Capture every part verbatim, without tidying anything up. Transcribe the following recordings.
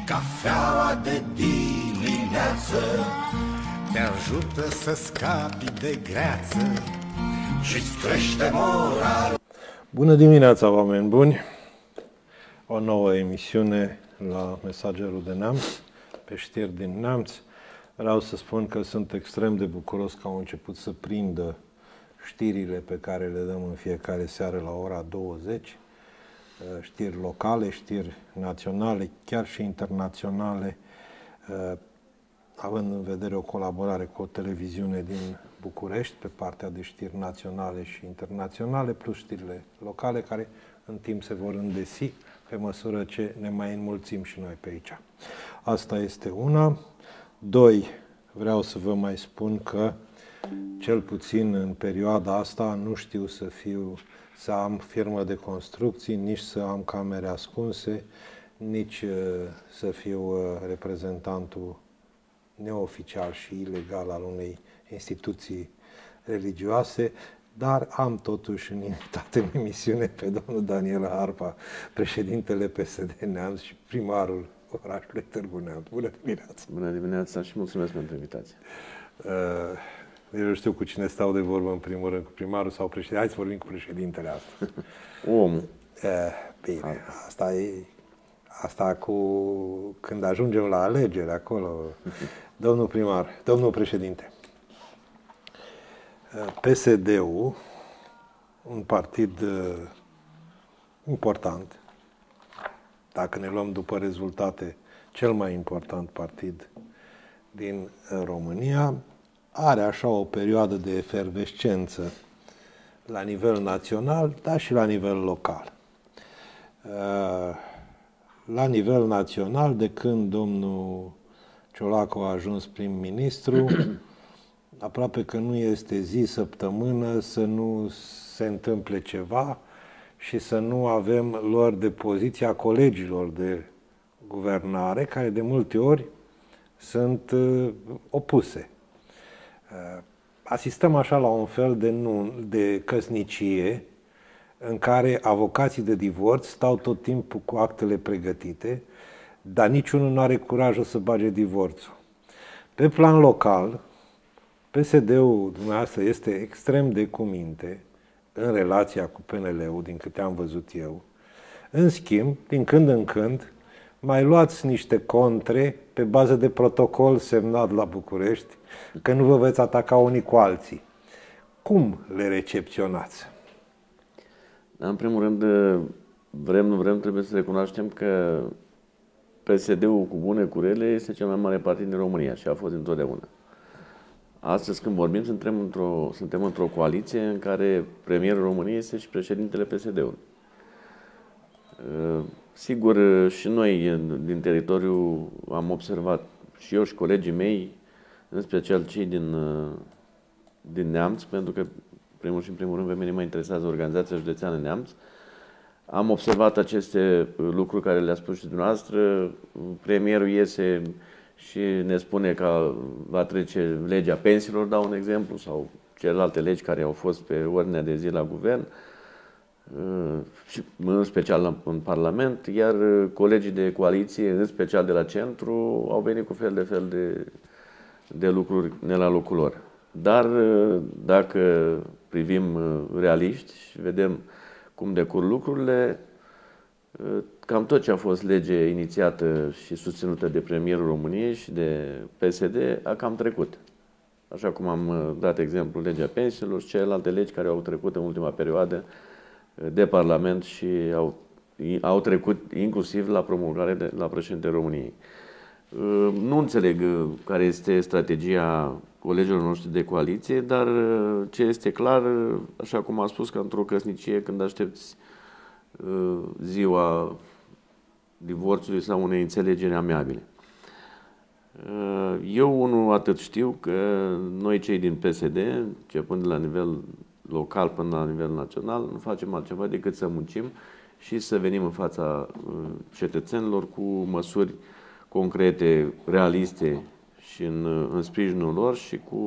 Cafeaua de dimineață te ajută să scapi de greață și-ți crește moralul. Bună dimineața, oameni buni! O nouă emisiune la Mesagerul de Neamț, pe știri din Neamț. Vreau să spun că sunt extrem de bucuros că au început să prindă știrile pe care le dăm în fiecare seară la ora douăzeci. Știri locale, știri naționale, chiar și internaționale, având în vedere o colaborare cu o televiziune din București pe partea de știri naționale și internaționale, plus știrile locale, care în timp se vor îndesi pe măsură ce ne mai înmulțim și noi pe aici. Asta este una. Doi, vreau să vă mai spun că, cel puțin în perioada asta, nu știu să fiu, să am firmă de construcții, nici să am camere ascunse, nici uh, să fiu uh, reprezentantul neoficial și ilegal al unei instituții religioase, dar am totuși în invitat în emisiune pe domnul Daniel Harpa, președintele P S D Neamț și primarul orașului Târgu Neamț. Bună dimineața! Bună dimineața și mulțumesc pentru invitație. Uh, eu știu cu cine stau de vorbă în primul rând, cu primarul sau președintele. Hai să vorbim cu președintele asta. Omul. Uh, bine, asta e, asta cu când ajungem la alegeri acolo. Domnul primar, domnul președinte, P S D-ul, un partid uh, important, dacă ne luăm după rezultate, cel mai important partid din România, are așa o perioadă de efervescență la nivel național, dar și la nivel local. La nivel național, de când domnul Ciolacu a ajuns prim-ministru, aproape că nu este zi, săptămână să nu se întâmple ceva și să nu avem luări de poziția colegilor de guvernare, care de multe ori sunt uh, opuse. Uh, asistăm așa la un fel de, nu, de căsnicie în care avocații de divorț stau tot timpul cu actele pregătite, dar niciunul nu are curajul să bage divorțul. Pe plan local, P S D-ul dumneavoastră este extrem de cuminte în relația cu P N L-ul, din câte am văzut eu. În schimb, din când în când, mai luați niște contre pe bază de protocol semnat la București, că nu vă veți ataca unii cu alții. Cum le recepționați? În primul rând, vrem, nu vrem, trebuie să recunoaștem că P S D-ul cu bune, cu rele, este cel mai mare partid din România și a fost întotdeauna. Astăzi, când vorbim, suntem într-o, suntem într-o coaliție în care premierul României este și președintele P S D-ului. Sigur, și noi din teritoriu am observat, și eu și colegii mei, în special cei din, din Neamț, pentru că, primul și în primul rând, pe mine mă interesează Organizația Județeană Neamț, am observat aceste lucruri care le-a spus și dumneavoastră. Premierul iese și ne spune că va trece legea pensiilor, dau un exemplu, sau celelalte legi care au fost pe ordinea de zi la guvern, și în special în Parlament, iar colegii de coaliție, în special de la centru, au venit cu fel de fel de, de lucruri ne la locul lor. Dar dacă privim realiști și vedem cum decurg lucrurile, cam tot ce a fost lege inițiată și susținută de premierul României și de P S D a cam trecut. Așa cum am dat exemplu legea pensiilor și celelalte legi care au trecut în ultima perioadă de Parlament și au, au trecut inclusiv la promulgare de, la președintele României. Nu înțeleg care este strategia colegilor noștri de coaliție, dar ce este clar, așa cum am spus, că într-o căsnicie, când aștepți ziua divorțului sau unei înțelegeri amiabile. Eu, unul, atât știu că noi, cei din P S D, începând de la nivel local până la nivel național, nu facem altceva decât să muncim și să venim în fața cetățenilor cu măsuri concrete, realiste și în, în sprijinul lor și cu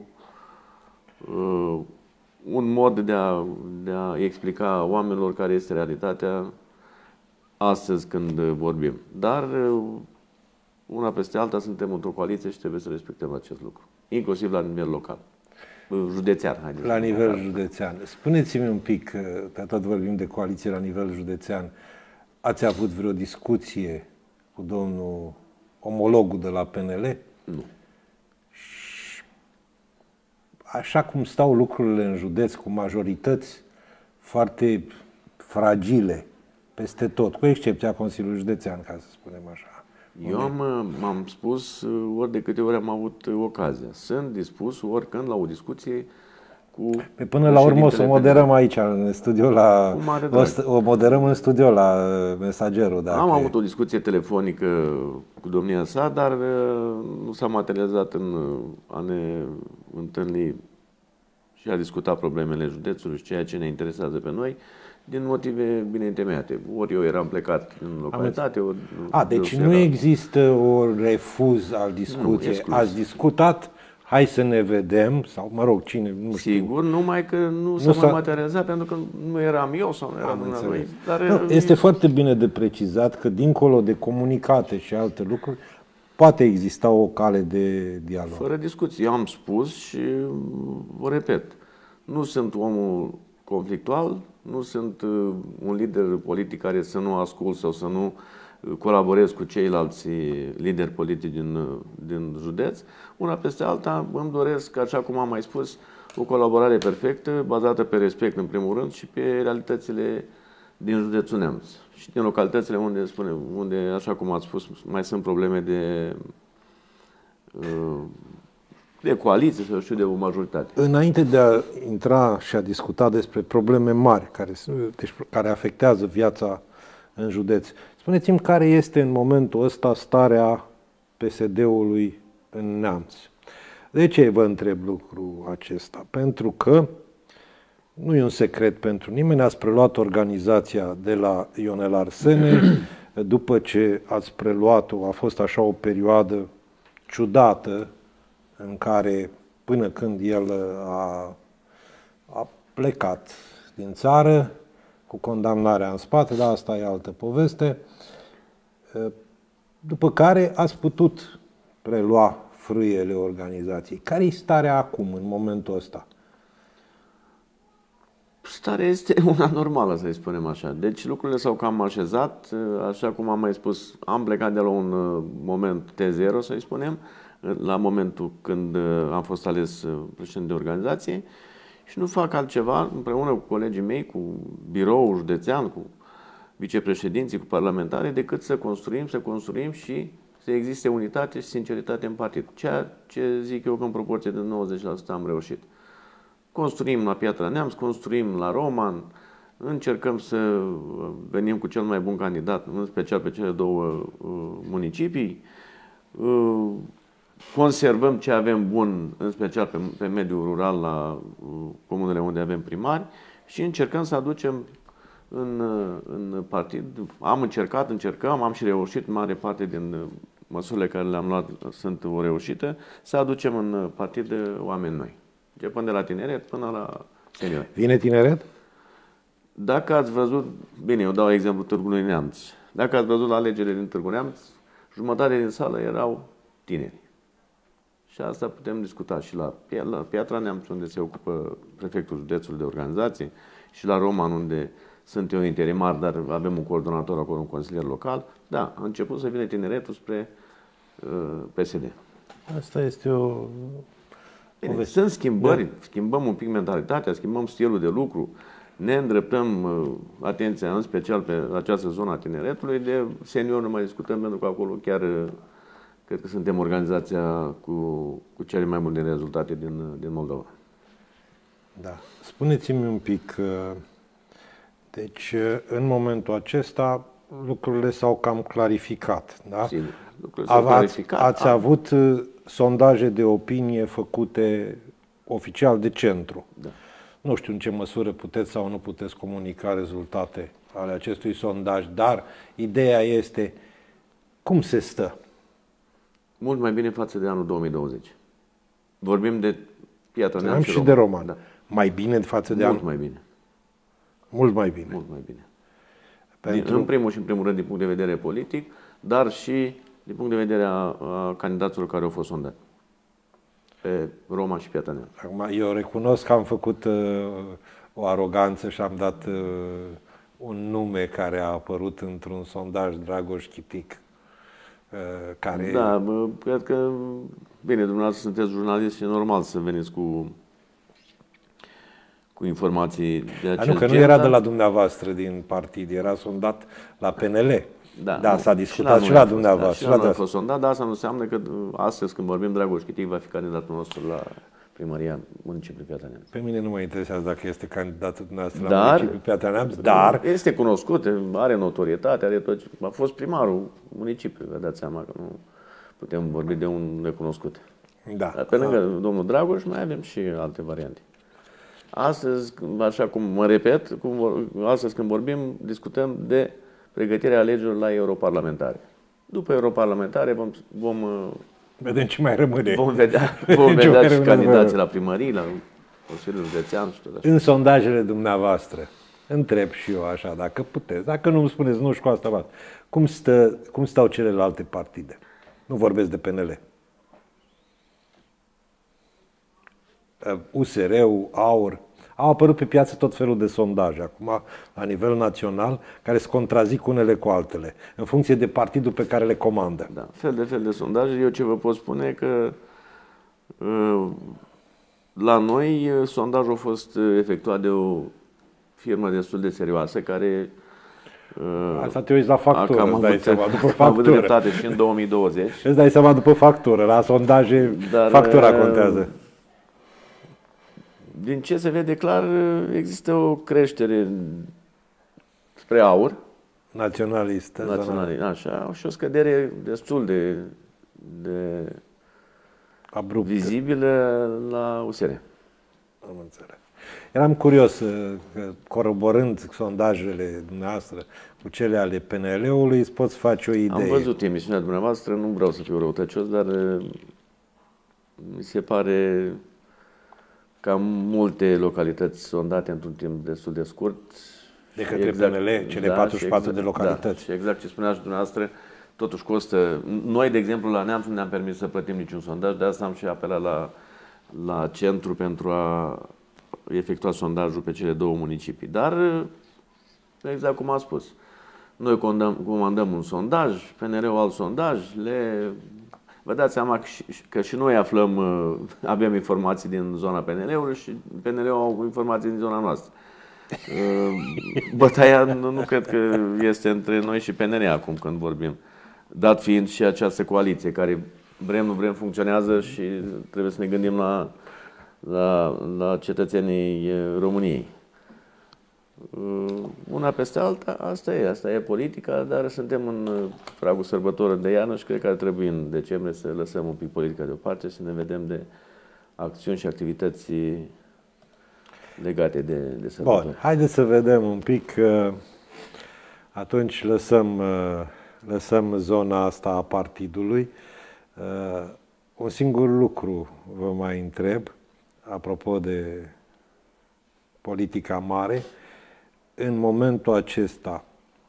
uh, un mod de a, de a explica oamenilor care este realitatea astăzi când vorbim. Dar una peste alta suntem într-o coaliție și trebuie să respectăm acest lucru, inclusiv la nivel local, județean. Haideți. La nivel județean. Spuneți-mi un pic, că tot vorbim de coaliție la nivel județean, ați avut vreo discuție cu domnul omologul de la P N L? Nu. Și așa cum stau lucrurile în județ, cu majorități foarte fragile peste tot, cu excepția Consiliului Județean, ca să spunem așa. Eu am, m-am spus ori de câte ori am avut ocazia. Sunt dispus oricând la o discuție cu... Pe până la urmă o să o moderăm aici în studio la... O, o moderăm în studio la Mesagerul. Dacă... Am avut o discuție telefonică cu domnia sa, dar nu s-a materializat în a ne întâlni și a discuta problemele județului și ceea ce ne interesează pe noi, din motive bine întemeiate. Ori eu eram plecat în localitate, ori... A, deci nu există o refuz al discuției. Ați discutat, hai să ne vedem, sau mă rog, cine, nu știu. Sigur, numai că nu s-a mai materializat, pentru că nu eram eu sau nu eram dumneavoastră. Dar nu, este foarte bine de precizat că dincolo de comunicate și alte lucruri, poate exista o cale de dialog. Fără discuții. Eu am spus și vă repet, nu sunt omul conflictual, nu sunt un lider politic care să nu ascult sau să nu colaborez cu ceilalți lideri politici din, din județ. Una peste alta îmi doresc, așa cum am mai spus, o colaborare perfectă, bazată pe respect în primul rând și pe realitățile din județul Neamț. Și din localitățile unde, spune, unde, așa cum ați spus, mai sunt probleme de, de coaliție sau știu de o majoritate. Înainte de a intra și a discuta despre probleme mari care, deci, care afectează viața în județ, spuneți-mi care este în momentul ăsta starea P S D-ului în Neamț. De ce vă întreb lucrul acesta? Pentru că nu e un secret pentru nimeni, ați preluat organizația de la Ionel Arsene, după ce ați preluat-o, a fost așa o perioadă ciudată în care, până când el a, a plecat din țară, cu condamnarea în spate, dar asta e altă poveste, după care ați putut prelua frâiele organizației. Care e starea acum, în momentul ăsta? Starea este una normală, să-i spunem așa. Deci lucrurile s-au cam așezat, așa cum am mai spus, am plecat de la un moment T zero, să-i spunem, la momentul când am fost ales președinte de organizație și nu fac altceva, împreună cu colegii mei, cu biroul județean, cu vicepreședinții, cu parlamentarii, decât să construim, să construim și să existe unitate și sinceritate în partid. Ceea ce zic eu că în proporție de nouăzeci la sută am reușit. Construim la Piatra Neamț, construim la Roman, încercăm să venim cu cel mai bun candidat, în special pe cele două municipii, conservăm ce avem bun, în special pe, pe mediul rural, la comunele unde avem primari și încercăm să aducem în, în partid. Am încercat, încercăm, am și reușit, mare parte din măsurile care le-am luat sunt o reușită, să aducem în partid oameni noi. Începând de la tineret până la senior. Vine tineret? Dacă ați văzut, bine, eu dau exemplu Târgului Neamț. Dacă ați văzut la alegerile din Târgu Neamț, jumătate din sală erau tineri. Și asta putem discuta și la, la Piatra Neamț, unde se ocupă prefectul județului de organizație, și la Roman, unde sunt eu interimar, dar avem un coordonator acolo, un consilier local. Da, a început să vină tineretul spre uh, P S D. Asta este o... Bine, sunt schimbări, da. Schimbăm un pic mentalitatea, schimbăm stilul de lucru, ne îndreptăm uh, atenția, în special pe această zonă a tineretului, de senior nu mai discutăm, pentru că acolo chiar uh, cred că suntem organizația cu, cu cele mai multe rezultate din, din Moldova. Da. Spuneți-mi un pic, uh, deci în momentul acesta lucrurile s-au cam clarificat, da? Sigur, lucrurile s-au clarificat. Ați A. avut uh, sondaje de opinie făcute oficial de centru. Da. Nu știu în ce măsură puteți sau nu puteți comunica rezultate ale acestui sondaj, dar ideea este cum se stă? Mult mai bine față de anul două mii douăzeci. Vorbim de Piatra Neamț și de Roman. Da. Mai bine față de Mult anul? mai bine. Mult mai bine. Mult mai bine. Pentru... În primul și în primul rând din punct de vedere politic, dar și din punct de vedere a, a candidaților care au fost sondați pe Roma și Piatra Neamț. Acum, eu recunosc că am făcut uh, o aroganță și am dat uh, un nume care a apărut într-un sondaj, Dragoș Chitic. Uh, care... Da, bă, cred că, bine, dumneavoastră sunteți jurnalist și e normal să veniți cu, cu informații de acest Nu, că nu gen, era dar... de la dumneavoastră din partid, era sondat la P N L. Da, da s-a discutat și la, și la dumneavoastră. Și la noi a fost sondat, dar asta nu înseamnă că astăzi, când vorbim, Dragoș Chitic va fi candidatul nostru la primăria municipiului Piatra Neamț. Pe mine nu mă interesează dacă este candidatul dumneavoastră dar, la municipiul Piatra Neamț, dar... Este cunoscut, are notorietate, are tot, a fost primarul municipiului, vă dați seama că nu putem vorbi de un necunoscut. Da. Dar pe lângă da. domnul Dragoș mai avem și alte variante. Astăzi, așa cum mă repet, cum, astăzi când vorbim, discutăm de pregătirea alegerilor la europarlamentare. După europarlamentare vom, vom vedem ce mai rămâne. Vom vedea, vom vedea și candidații la primării, la Consiliul Județean și tot așa. În sondajele dumneavoastră, întreb și eu așa, dacă puteți, dacă nu îmi spuneți, nu știu cu asta, bat. Cum, stă, cum stau celelalte partide? Nu vorbesc de P N L. U S R-ul, AUR, au apărut pe piață tot felul de sondaje, acum, la nivel național, care se contrazic unele cu altele, în funcție de partidul pe care le comandă. Da, fel de fel de sondaje. Eu ce vă pot spune e că la noi sondajul a fost efectuat de o firmă destul de serioasă, care asta te uiți la factură, am îți dai avut, seama, după factură. Am avut factură. dreptate și în două mii douăzeci. Îți dai seama după factură, la sondaje, dar, factura contează. Din ce se vede clar, există o creștere spre AUR. Naționalistă. Naționalistă, așa, și o scădere destul de, de abrupt, vizibilă la U S R. Am înțeles. Eram curios, coroborând sondajele dumneavoastră cu cele ale P N L-ului, îți poți face o idee. Am văzut emisiunea dumneavoastră, nu vreau să fiu răutăcios, dar mi se pare cam multe localități sondate într-un timp destul de scurt. De către exact, P N L, cele da, patruzeci și patru exact, de localități. Da, și exact ce spuneați dumneavoastră, totuși costă. Noi, de exemplu, la Neamț nu ne-am permis să plătim niciun sondaj, de asta am și apelat la, la centru pentru a efectua sondajul pe cele două municipii. Dar, exact cum a spus, noi comandăm un sondaj, P N R-ul alt sondaj, le... Vă dați seama că și, că și noi aflăm, avem informații din zona P N L-ului și P N L-ul au informații din zona noastră. Bătaia nu, nu cred că este între noi și P N R acum când vorbim. Dat fiind și această coaliție care vrem, nu vrem, funcționează și trebuie să ne gândim la, la, la cetățenii României. Una peste alta, asta e, asta e politica, dar suntem în pragul sărbătorilor de iarnă și cred că ar trebui în decembrie să lăsăm un pic politica deoparte și să ne vedem de acțiuni și activități legate de, de sărbători. Bun, haideți să vedem un pic, atunci lăsăm, lăsăm zona asta a partidului. Un singur lucru vă mai întreb, apropo de politica mare. În momentul acesta,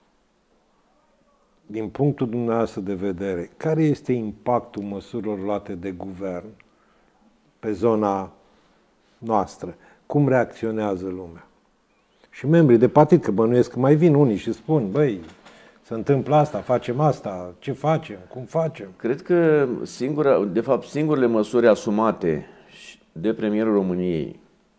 din punctul dumneavoastră de vedere, care este impactul măsurilor luate de guvern pe zona noastră? Cum reacționează lumea? Și membrii de partid, că bănuiesc că mai vin unii și spun, băi, se întâmplă asta, facem asta, ce facem, cum facem? Cred că, singura, de fapt, singurele măsuri asumate de premierul României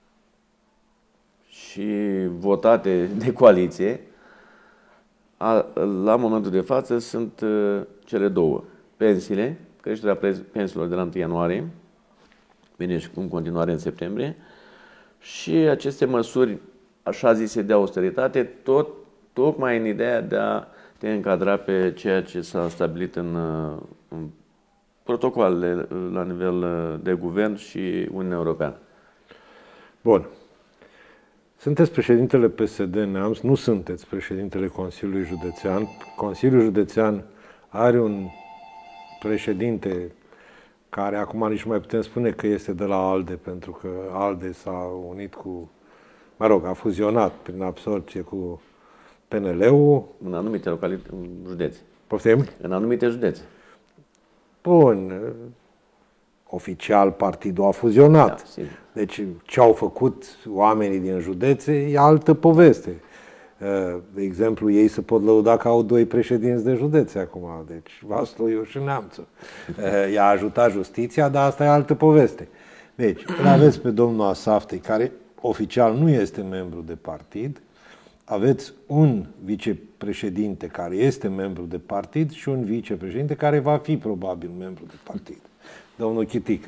și votate de coaliție, a, la momentul de față, sunt uh, cele două. Pensiile, creșterea pensiilor de la întâi ianuarie, bine și în continuare în septembrie, și aceste măsuri, așa zise, de austeritate, tot, tocmai în ideea de a te încadra pe ceea ce s-a stabilit în, în protocoalele la nivel de guvern și Uniunea Europeană. Bun. Sunteți președintele P S D Neamț, nu sunteți președintele Consiliului Județean. Consiliul Județean are un președinte care acum nici nu mai putem spune că este de la ALDE, pentru că ALDE s-a unit cu, mă rog, a fuzionat prin absorpție cu P N L-ul. În anumite localități, județe. Poftim? În anumite județe. Bun, oficial partidul a fuzionat. Da, sigur. Deci ce au făcut oamenii din județe e altă poveste. De exemplu, ei se pot lăuda că au doi președinți de județe acum, deci Vaslui și Neamțu. I-a ajutat justiția, dar asta e altă poveste. Deci, îl aveți pe domnul Asaftei, care oficial nu este membru de partid, aveți un vicepreședinte care este membru de partid și un vicepreședinte care va fi probabil membru de partid. Domnul Chitic,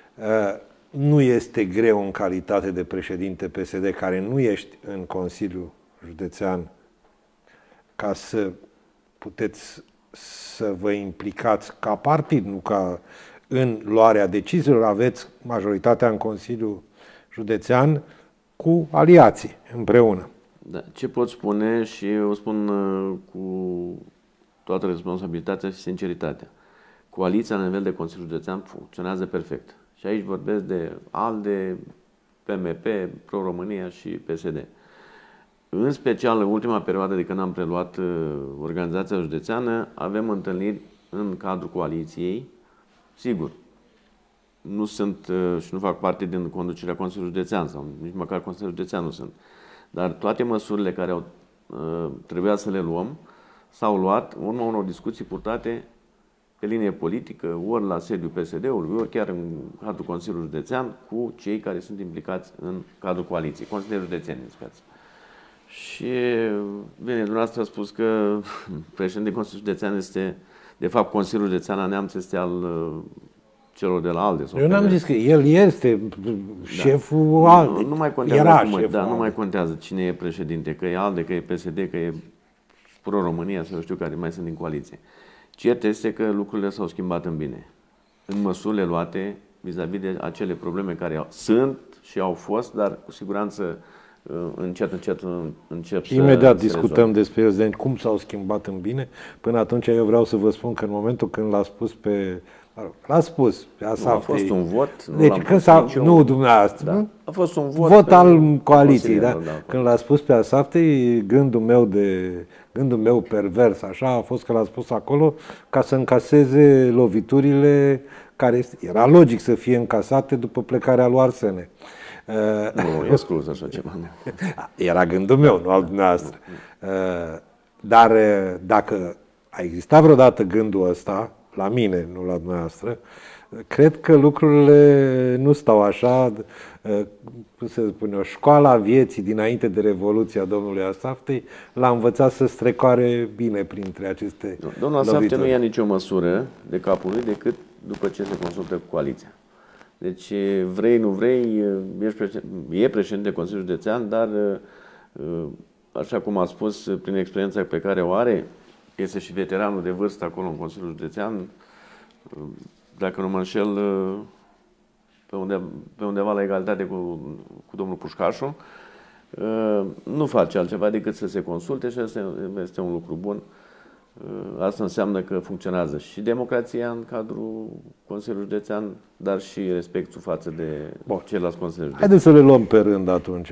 nu este greu în calitate de președinte P S D, care nu ești în Consiliul Județean, ca să puteți să vă implicați ca partid, nu ca în luarea deciziilor, aveți majoritatea în Consiliul Județean cu aliații împreună. Da. Ce pot spune, și eu spun uh, cu toată responsabilitatea și sinceritatea, coaliția la nivel de Consiliul Județean funcționează perfect. Și aici vorbesc de ALDE, P M P, Pro-România și P S D. În special, în ultima perioadă de când am preluat uh, organizația județeană, avem întâlniri în cadrul coaliției. Sigur, nu sunt uh, și nu fac parte din conducerea Consiliului Județean, sau nici măcar Consiliul Județean nu sunt. Dar toate măsurile care au, uh, trebuia să le luăm s-au luat în urma unor discuții purtate pe linie politică, ori la sediul P S D-ului, ori chiar în cadrul Consiliului Județean, cu cei care sunt implicați în cadrul coaliției, Consiliul Județean în speță. Și, bine, dumneavoastră a spus că președintele Consiliului Județean este, de fapt, Consiliul Județean a Neamț este al celor de la ALDE. Sau Eu n-am zis că el este șeful da. ALDE. Nu, nu mai contează, Era acum, șeful da, ALDE. nu mai contează cine e președinte, că e ALDE, că e P S D, că e Pro-România, sau știu care mai sunt din coaliție. Cert este că lucrurile s-au schimbat în bine. În măsurile luate vis-a-vis de acele probleme care sunt și au fost, dar cu siguranță încet, încet încep să Imediat se discutăm rezolve. despre el, cum s-au schimbat în bine. Până atunci eu vreau să vă spun că în momentul când l-a spus pe... L-a spus pe Asaftei... Nu, a fost un vot. Nu deci l-am când pus s-a... niciun... Nu, dumneavoastră. Da. Nu? A fost un vot, Vot al coaliției, da? Da, Când l-a spus pe Asaftei, gândul meu de... Gândul meu pervers, așa, a fost că l-a spus acolo ca să încaseze loviturile care era logic să fie încasate după plecarea lui Arsene. Nu, e exclus așa ceva. Era gândul meu, nu al dumneavoastră. Dar dacă a existat vreodată gândul ăsta, la mine, nu la dumneavoastră, cred că lucrurile nu stau așa, cum să spun eu, școala vieții dinainte de Revoluția domnului Asaftei l-a învățat să strecoare bine printre aceste Domnul Asaftei lovituri. nu ia nicio măsură de capul lui decât după ce se consultă cu coaliția. Deci, vrei, nu vrei, ești președinte, e președinte Consiliului Județean, dar, așa cum a spus, prin experiența pe care o are, este și veteranul de vârstă acolo în Consiliul Județean, dacă nu mă înșel, pe, undeva, pe undeva la egalitate cu, cu domnul Pușcașu, nu face altceva decât să se consulte și este, este un lucru bun. Asta înseamnă că funcționează și democrația în cadrul Consiliului Județean, dar și respectul față de Bun. ceilalți Consiliului Județean. Haideți să le luăm pe rând atunci.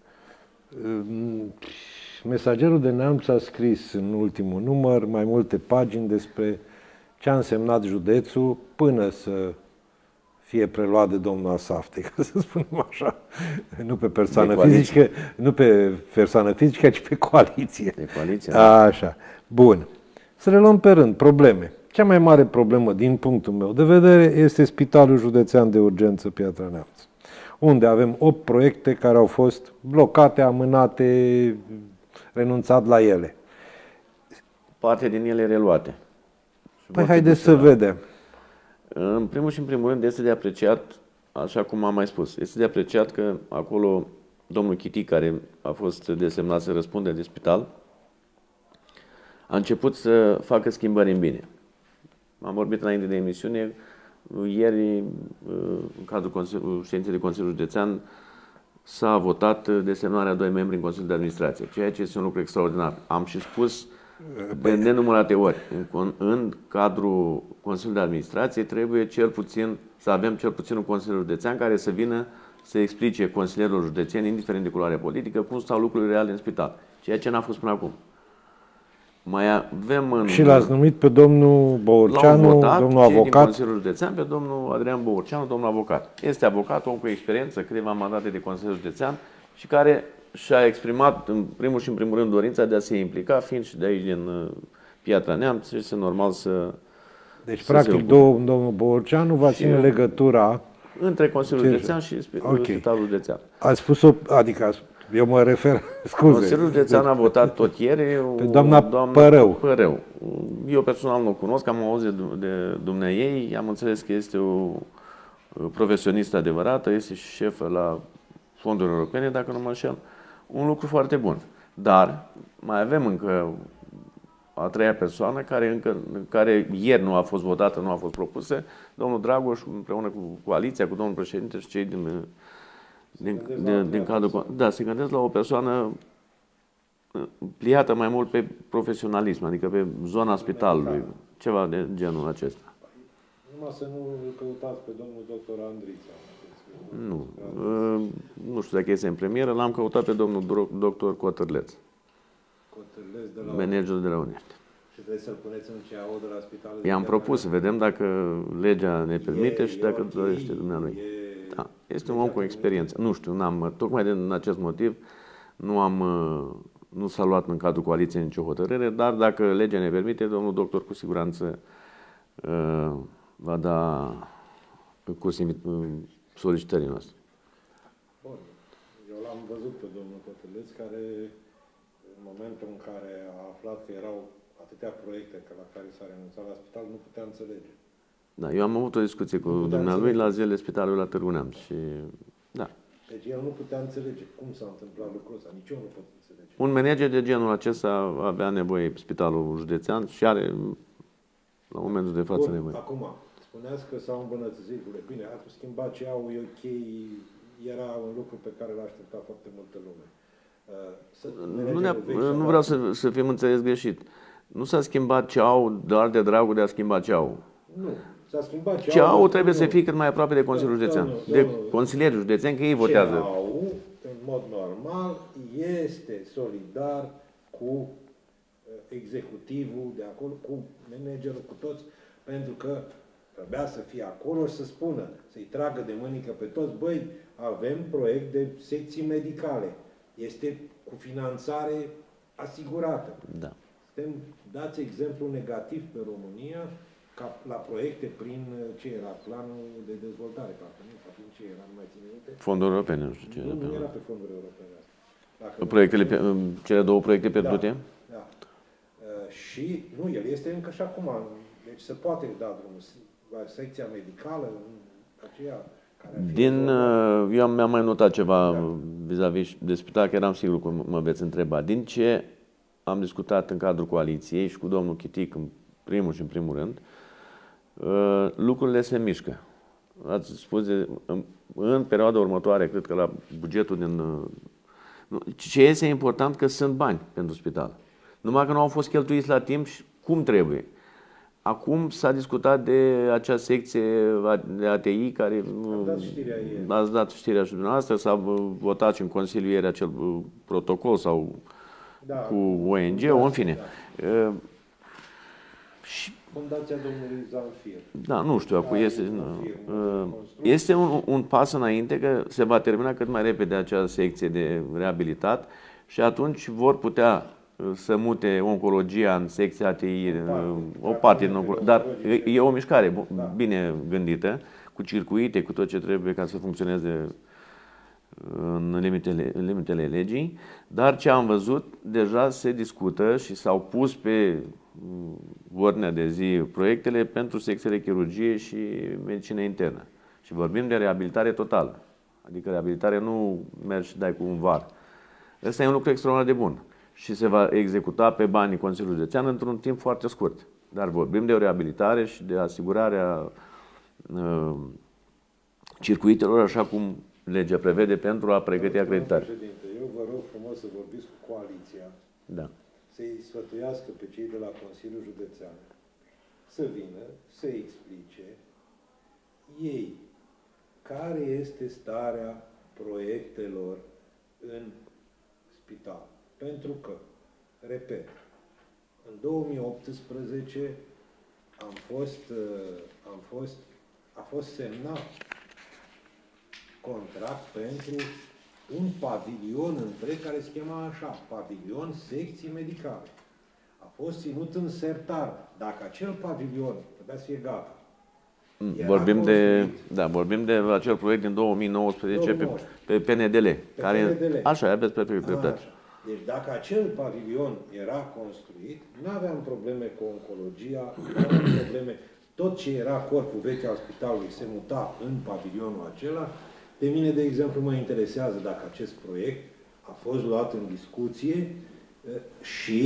Mesagerul de Neamț a scris în ultimul număr mai multe pagini despre ce a însemnat județul până să fie preluat de domnul Asaftei, ca să spunem așa. Nu pe persoană fizică, nu pe persoană fizică, ci pe coaliție. De coaliție. Așa. Bun. Să le luăm pe rând. Probleme. Cea mai mare problemă, din punctul meu de vedere, este Spitalul Județean de Urgență Piatra Neamț, unde avem opt proiecte care au fost blocate, amânate, renunțat la ele. Parte din ele reluate. Păi haideți să vedem. În primul și în primul rând este de apreciat, așa cum am mai spus, este de apreciat că acolo domnul Chitic, care a fost desemnat să răspunde de spital, a început să facă schimbări în bine. Am vorbit înainte de emisiune, ieri, în cadrul ședinței de Consiliul Județean, s-a votat desemnarea a doi membri în Consiliul de Administrație, ceea ce este un lucru extraordinar. Am și spus de nenumărate ori, în, în cadrul Consiliului de Administrație trebuie cel puțin, să avem cel puțin un Consiliu Județean care să vină să explice consilierilor județeni, indiferent de culoare politică, cum stau lucrurile reale în spital, ceea ce n-a fost până acum. Mai avem în... Și l-ați numit pe domnul Bourceanu, votat, domnul cei din avocat. Consiliul Județean, pe domnul Adrian Bourceanu, domnul avocat. Este avocat, om cu experiență, câteva mandate de Consiliul Județean și care și-a exprimat în primul și în primul rând dorința de a se implica, fiind și de aici din Piatra Neamț, și este normal să... Deci, să practic, domnul Bourceanu va ține legătura între Consiliul Județean și okay. Spitalul Județean. Ați spus-o, adică eu mă refer, scuze. Consiliul Județean deci, a votat tot ieri pe doamna, doamna Părău. Părău. Eu personal nu o cunosc, am auzit de dumneaei, am înțeles că este o profesionistă adevărată, este și șefă la fonduri europene, dacă nu mă înșel. Un lucru foarte bun. Dar mai avem încă a treia persoană care, încă, care ieri nu a fost votată, nu a fost propusă, domnul Dragoș, împreună cu coaliția, cu domnul președinte și cei din, din, din, din cadrul... Da, se gândesc la o persoană pliată mai mult pe profesionalism, adică pe zona spitalului, ceva de genul acesta. Numai să nu căutați pe domnul doctor Andrița. Nu. Nu știu dacă este în premieră, l-am căutat pe domnul doctor Cotărleț. Cotărleț de la managerul de la Unește. Și trebuie să-l puneți în C A O de la spitalul? I-am propus să vedem dacă legea ne permite e, și dacă okay, dorește dumnealui. E... Da. Este un om cu experiență. Nu știu, n-am, tocmai din acest motiv nu am, nu s-a luat în cadrul coaliției nicio hotărâre, dar dacă legea ne permite, domnul doctor cu siguranță uh, va da curs solicitării noastre. Bun. Eu l-am văzut pe domnul Cotărleț, care în momentul în care a aflat că erau atâtea proiecte la care s-a renunțat la spital, nu putea înțelege. Da, eu am avut o discuție cu dumnealui la zilele spitalului la Târgu Neamț și da. Deci el nu putea înțelege cum s-a întâmplat lucrul ăsta, nici eu nu pot înțelege. Un manager de genul acesta avea nevoie spitalul județean și are la momentul de față Bun, nevoie. Acum, spuneați că s-au îmbunătățit lucrurile. Bine, ați schimbat C A-ul, e ok, era un lucru pe care l-a așteptat foarte multă lume. Să, nu, ne nu vreau să, să fim înțeles greșit. Nu s-a schimbat C A-ul doar de dragul de a schimba C A-ul. Nu. S-a schimbat C A-ul. C A-ul trebuie să fie cât mai aproape de Consiliul Județean. De consilierii județeni, că ei votează. C A-ul, în mod normal, este solidar cu executivul de acolo, cu managerul, cu toți, pentru că trebuia să fie acolo și să spună, să-i tragă de mânică pe toți, băi, avem proiect de secții medicale. Este cu finanțare asigurată. Da. Suntem, dați exemplu negativ pe România, ca la proiecte prin, ce era, planul de dezvoltare, parcă nu, prin ce era, nu mai ține minte? Fonduri europene, nu știu ce nu, era. Nu era pe fonduri europene. Dacă Proiectele, cele două proiecte pierdute? Da, da. Uh, și, nu, el este încă și acum, deci se poate da drumul. Secția medicală, aceea care Din, eu mi-am mai notat ceva vis-a-vis -vis de spital, că eram sigur că mă veți întreba. Din ce am discutat în cadrul coaliției și cu domnul Chitic în primul și în primul rând, lucrurile se mișcă. Ați spus de, în, în perioada următoare, cred că la bugetul din... Ce este important că sunt bani pentru spital. Numai că nu au fost cheltuiți la timp și cum trebuie. Acum s-a discutat de acea secție de A T I care ați dat știrea și dumneavoastră, s-a votat și în Consiliu ieri acel protocol sau da, cu O N G-ul, în fine. Da. Și, Fundația domnului Zanfir. Da, nu știu, acum este, este un, un pas înainte că se va termina cât mai repede acea secție de reabilitat și atunci vor putea să mute oncologia în secția A T I, o parte din oncologie, dar e o mișcare bine gândită, cu circuite, cu tot ce trebuie ca să funcționeze în limitele, în limitele legii, dar ce am văzut, deja se discută și s-au pus pe ordinea de zi proiectele pentru secțiile chirurgie și medicină internă. Și vorbim de reabilitare totală, adică reabilitare nu mergi și dai cu un var. Ăsta e un lucru extraordinar de bun. Și se va executa pe banii Consiliului Județean într-un timp foarte scurt. Dar vorbim de o reabilitare și de asigurarea uh, circuitelor așa cum legea prevede pentru a pregăti acreditarea. Eu vă rog frumos să vorbiți cu coaliția, da. Să-i sfătuiască pe cei de la Consiliul Județean să vină, să explice ei care este starea proiectelor în spital. Pentru că, repet, În două mii optsprezece am fost, am fost, a fost semnat contract pentru un pavilion întreg care se chema așa, pavilion secții medicale. A fost ținut în sertar. Dacă acel pavilion trebuia să fie gata, Vorbim de, da, vorbim de acel proiect din două mii nouăsprezece pe, pe P N D L. Pe care, P N D L. Așa, aveți perfect dreptate. Deci dacă acel pavilion era construit, nu aveam probleme cu oncologia, nu aveam probleme. Tot ce era corpul vechi al spitalului se muta în pavilionul acela. Pe mine, de exemplu, mă interesează dacă acest proiect a fost luat în discuție și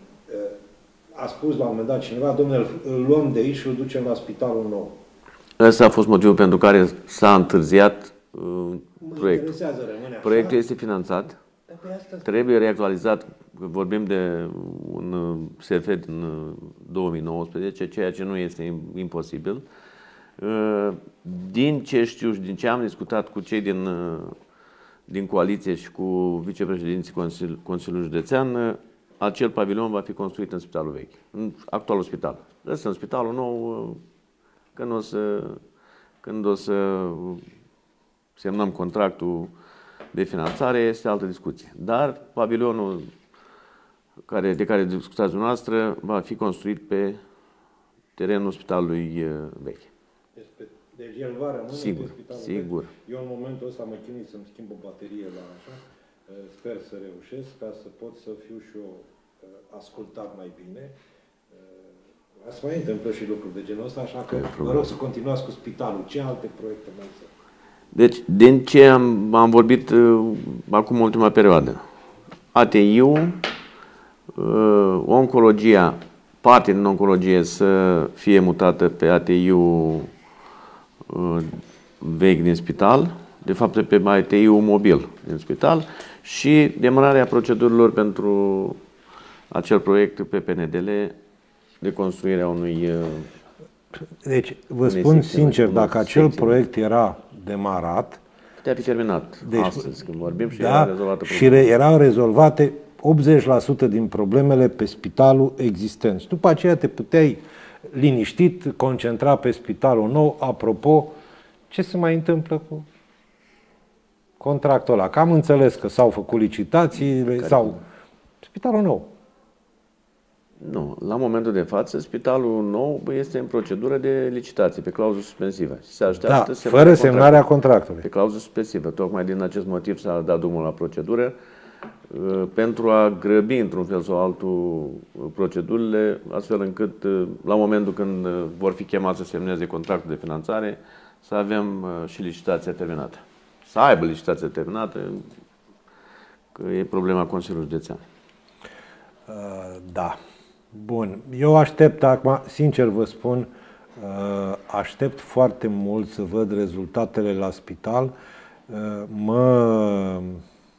a spus la un moment dat cineva, domnule, îl luăm de aici și îl ducem la spitalul nou. Ăsta a fost motivul pentru care s-a întârziat uh, proiectul. Proiectul este finanțat, trebuie reactualizat, vorbim de un S R F din două mii nouăsprezece, ceea ce nu este imposibil. Uh, din ce știu și din ce am discutat cu cei din, uh, din coaliție și cu vicepreședinții Consili Consiliului Județean, uh, acel pavilion va fi construit în spitalul vechi, în actualul spital. Însă în spitalul nou, uh, Când o, să, când o să semnăm contractul de finanțare, este altă discuție. Dar pavilionul care, de care discutați dumneavoastră va fi construit pe terenul spitalului vechi. Deci el va rămâne sigur, pe spitalul sigur. vechi. Eu în momentul ăsta mă chinui să-mi schimb o baterie la așa. Sper să reușesc ca să pot să fiu și eu ascultat mai bine. Asta mai întâmplă și lucruri de genul ăsta, așa că vă rog să continuați cu spitalul. Ce alte proiecte mai sunt? Deci, din ce am, am vorbit uh, acum ultima perioadă, A T I-ul, uh, oncologia, parte din oncologie să fie mutată pe A T I-ul uh, vechi din spital, de fapt pe A T I-ul mobil din spital și demararea procedurilor pentru acel proiect pe P N D L de construirea unui... Deci, vă spun sincer, dacă acel proiect era demarat... Putea fi terminat deci, astăzi, când vorbim, și da, era rezolvată și re, erau rezolvate optzeci la sută din problemele pe spitalul existent. Și după aceea te puteai liniștit concentra pe spitalul nou. Apropo, ce se mai întâmplă cu contractul ăla? Că am înțeles că s-au făcut licitații sau spitalul nou. Nu. La momentul de față, spitalul nou este în procedură de licitație, pe clauză suspensivă. Se așteaptă da, fără semnarea contractului. Pe clauză suspensivă. Tocmai din acest motiv s-a dat drumul la procedură, pentru a grăbi într-un fel sau altul procedurile, astfel încât la momentul când vor fi chemați să semneze contractul de finanțare, să avem și licitația terminată. Să aibă licitația terminată, că e problema Consiliului Județean. Uh, da. Bun. Eu aștept acum, sincer vă spun, aștept foarte mult să văd rezultatele la spital. Mă...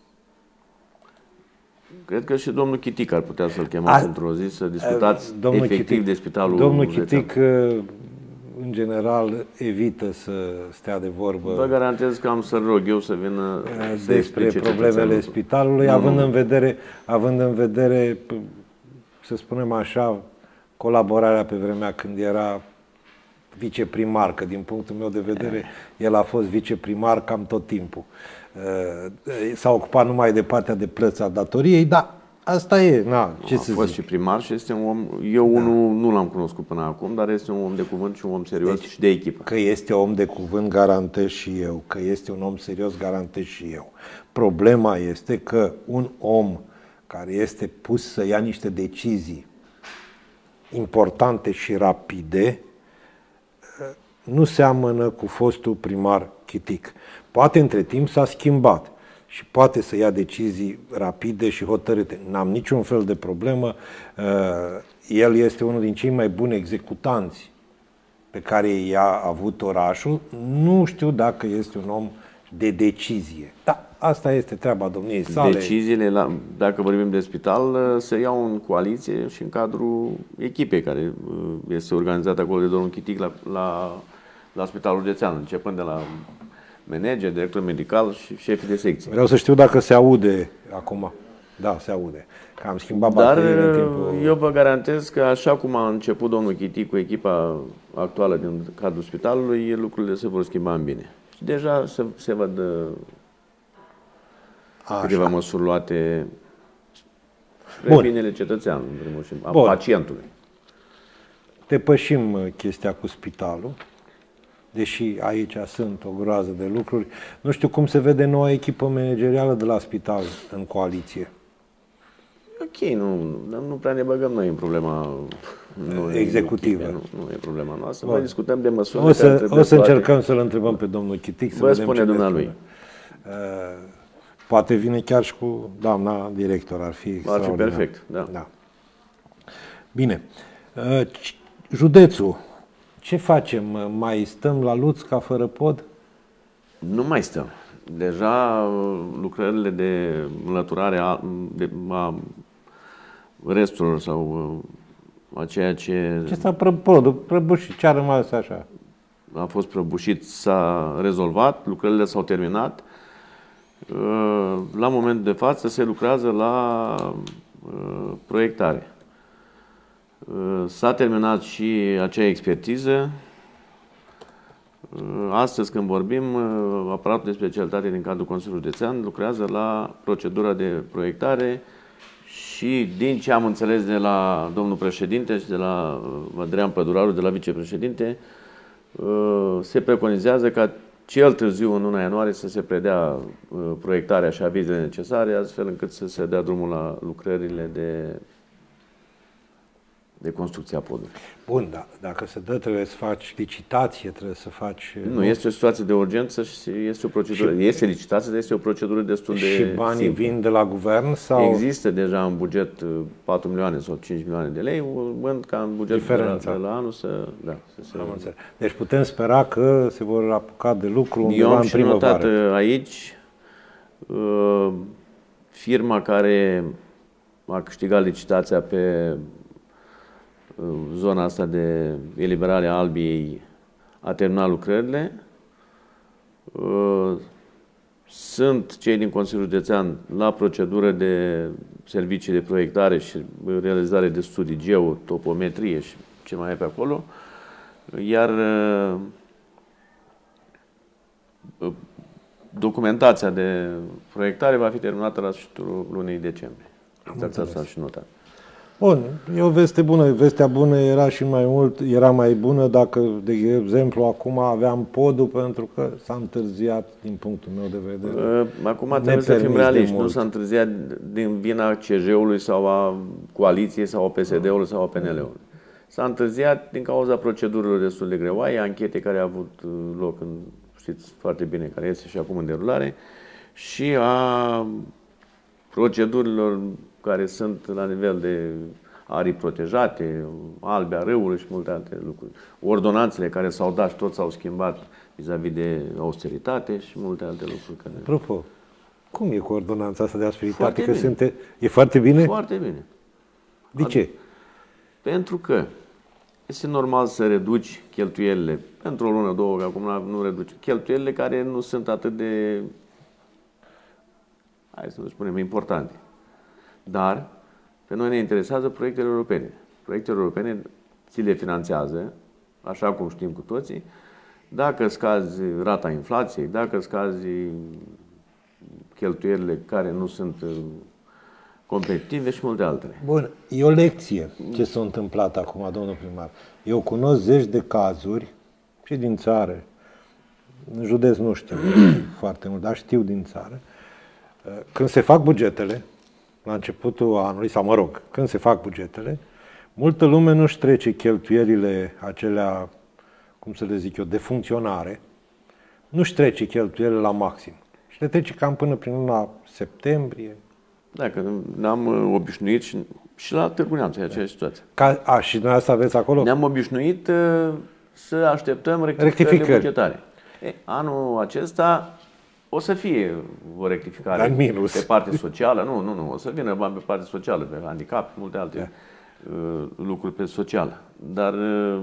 Cred că și domnul Chitic ar putea să-l chemați într-o zi să discutați domnul efectiv Chitic, de spitalul Domnul județean. Chitic, în general, evită să stea de vorbă. Vă garantez că am să-l rog eu să vină despre problemele spitalului, nu, având, nu. În vedere, având în vedere, să spunem așa, colaborarea pe vremea când era viceprimar, că din punctul meu de vedere el a fost viceprimar cam tot timpul. S-a ocupat numai de partea de plăți a datoriei, dar asta e. Na, ce a să fost zic? și primar și este un om, eu da. unul nu l-am cunoscut până acum, dar este un om de cuvânt și un om serios deci, și de echipă. Că este om de cuvânt, garantez și eu. Că este un om serios, garantez și eu. Problema este că un om care este pus să ia niște decizii importante și rapide nu seamănă cu fostul primar Chitic. Poate între timp s-a schimbat și poate să ia decizii rapide și hotărâte. N-am niciun fel de problemă. El este unul din cei mai buni executanți pe care i-a avut orașul. Nu știu dacă este un om de decizie. Da, asta este treaba domniei sale. Deciziile, la, dacă vorbim de spital, se iau în coaliție și în cadrul echipei care este organizată acolo de domnul Chitic la, la, la Spitalul Județean, începând de la manager, director medical și șefii de secție. Vreau să știu dacă se aude acum. Da, se aude. Că am schimbat Dar bateriile în timpul... eu vă garantez că așa cum a început domnul Chiti cu echipa actuală din cadrul spitalului, lucrurile se vor schimba în bine. Și deja se, se văd Așa. câteva măsuri luate spre Bun. binele cetățeanului, în primul și a Bun. pacientului. Depășim chestia cu spitalul, deși aici sunt o groază de lucruri. Nu știu cum se vede noua echipă managerială de la spital în coaliție. Ok, nu, nu prea ne băgăm noi în problema nu, executivă. Nu, nu e problema noastră. Noi discutăm de măsuri. O să, o să încercăm să-l întrebăm pe domnul Chitic. Vă spune dumnealui. Poate vine chiar și cu doamna director. Ar fi Ar fi perfect, da. da. Bine. Județul. Ce facem? Mai stăm la Luțca fără pod? Nu mai stăm. Deja lucrările de înlăturare a, de, a resturilor sau a ceea ce... Ce s-a prăbușit? Ce a rămas așa? A fost prăbușit, s-a rezolvat, lucrările s-au terminat. La momentul de față se lucrează la proiectare. S-a terminat și acea expertiză. Astăzi, când vorbim, aparatul de specialitate din cadrul Consiliului Județean lucrează la procedura de proiectare și, din ce am înțeles de la domnul președinte și de la Adrian Păduraru, de la vicepreședinte, se preconizează ca cel târziu, în luna ianuarie, să se predea proiectarea și avizele necesare, astfel încât să se dea drumul la lucrările de de construcția podului. Bun, da. Dacă se dă, trebuie să faci licitație, trebuie să faci... Nu, nu? Este o situație de urgență și este o procedură. Și, este licitație, dar este o procedură destul de Și banii simplă. Vin de la guvern sau... Există deja în buget patru milioane sau cinci milioane de lei, urmând ca în bugetul de la, de la anul să... Da, să se... Am înțeles. Deci putem spera că se vor apuca de lucru undeva Eu am în și primăvară. notat aici uh, firma care a câștigat licitația pe zona asta de eliberare a Albiei a terminat lucrările. Sunt cei din Consiliul Județean la procedură de servicii de proiectare și realizare de studii geo, topometrie și ce mai e pe acolo. Iar documentația de proiectare va fi terminată la sfârșitul lunii decembrie. Exact asta am și notat. Bun, e o veste bună. Vestea bună era și mai mult, era mai bună dacă, de exemplu, acum aveam podul, pentru că s-a întârziat din punctul meu de vedere. Acum trebuie să fim realiști. Nu s-a întârziat din vina C J-ului sau a coaliției sau a P S D-ului sau a P N L-ului. S-a întârziat din cauza procedurilor destul de greoaie, anchete care au avut loc, în, știți foarte bine, care este și acum în derulare, și a procedurilor care sunt la nivel de arii protejate, Albea Râului și multe alte lucruri. Ordonanțele care s-au dat și tot s-au schimbat vis-a-vis de austeritate și multe alte lucruri. Care... Apropo, cum e cu ordonanța asta de austeritate? Foarte că bine. Sunt... E foarte bine? Foarte bine. De ce? Pentru că este normal să reduci cheltuielile pentru o lună, două, că acum nu reduci. Cheltuielile care nu sunt atât de, hai să spunem, importante. Dar pe noi ne interesează proiectele europene. Proiectele europene ți le finanțează, așa cum știm cu toții, dacă scazi rata inflației, dacă scazi cheltuielile care nu sunt competitive și multe altele. Bun, e o lecție ce s-a întâmplat acum, domnul primar. Eu cunosc zeci de cazuri și din țară, în județ nu știu foarte mult, dar știu din țară, când se fac bugetele, la începutul anului, sau mă rog, când se fac bugetele, multă lume nu-și trece cheltuielile acelea, cum să le zic eu, de funcționare, nu-și trece cheltuielile la maxim. Și le trece cam până prin luna septembrie. Da, că ne-am obișnuit și, și la Târgu Neamț e aceeași situație. Ca, a, și dumneavoastră aveți acolo? Ne-am obișnuit uh, să așteptăm rectificările Rectificări. bugetare. E, anul acesta o să fie o rectificare Dar minus. pe partea socială. Nu, nu, nu. O să vină bani pe partea socială, pe handicap, multe alte da. uh, lucruri pe socială. Dar uh,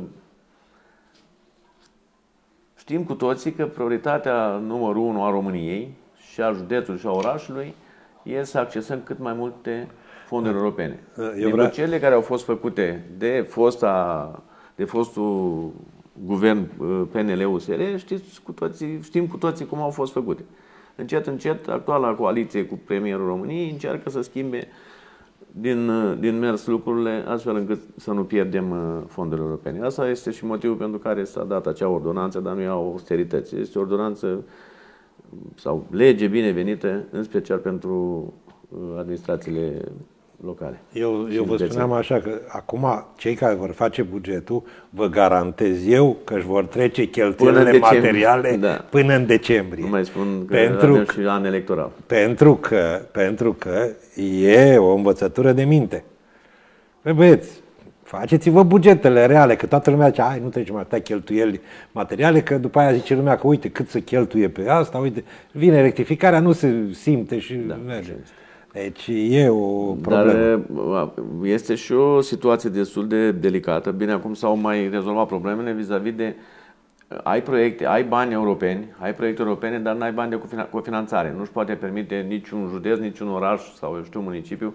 știm cu toții că prioritatea numărul unu a României și a județului și a orașului e să accesăm cât mai multe fonduri europene. Eu vreau... Cele care au fost făcute de, fosta, de fostul guvern P N L U S R, știți cu toții, știm cu toții cum au fost făcute. Încet, încet, actuala coaliție cu premierul României încearcă să schimbe din, din mers lucrurile, astfel încât să nu pierdem fondurile europene. Asta este și motivul pentru care s-a dat acea ordonanță, dar nu e o austerități. Este o ordonanță sau lege binevenită, în special pentru administrațiile locale. Eu, eu vă spuneam așa că acum cei care vor face bugetul, vă garantez eu că își vor trece cheltuielile materiale da. până în decembrie. Nu mai spun că pentru avem și an electoral. Pentru că, pentru că e o învățătură de minte. Păi băieți, faceți-vă bugetele reale, că toată lumea zice, hai, nu trecem atâtea cheltuieli materiale, că după aia zice lumea că uite cât să cheltuie pe asta, uite, vine rectificarea, nu se simte și da, merge. Deci e o problemă. Dar este și o situație destul de delicată. Bine, acum s-au mai rezolvat problemele vis-a-vis de ai proiecte, ai bani europeni, ai proiecte europene, dar n-ai bani de cofinanțare. Nu-și poate permite niciun județ, niciun oraș sau, eu știu, municipiu